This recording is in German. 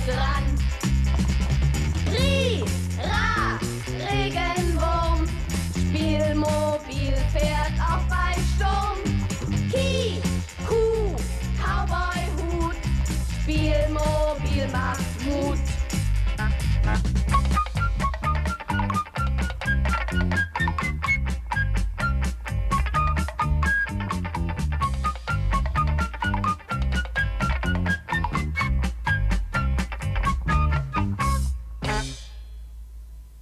dran. Ri, Ra, Regenwurm, Spielmobil fährt auch bei Sturm. Ki, Kuh, Cowboy-Hut, Spielmobil macht Mut.